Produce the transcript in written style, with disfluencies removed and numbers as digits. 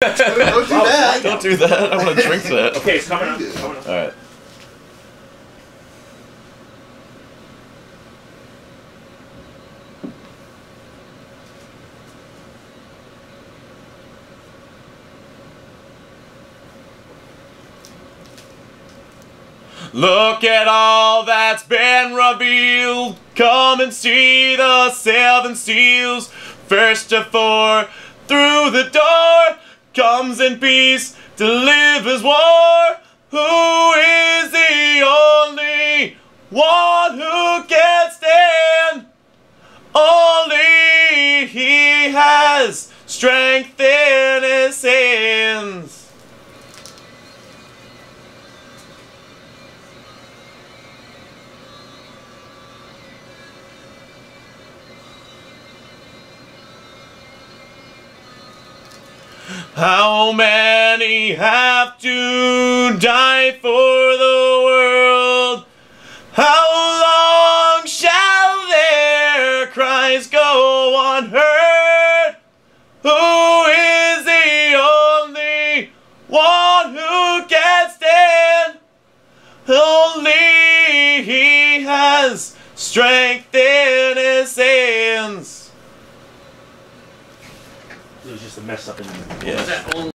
Don't do that. Don't do that. I want to drink that. Okay, it's coming up. It's coming up. All right. Look at all that's been revealed. Come and see the seven seals. First of four, through the door comes in peace, delivers war. Who is the only one who can stand? Only he has strength in his hands. How many have to die for the world? How long shall their cries go unheard? Who is the only one who can stand? Only he has strength in his hands. It was just a mess up in the Yeah.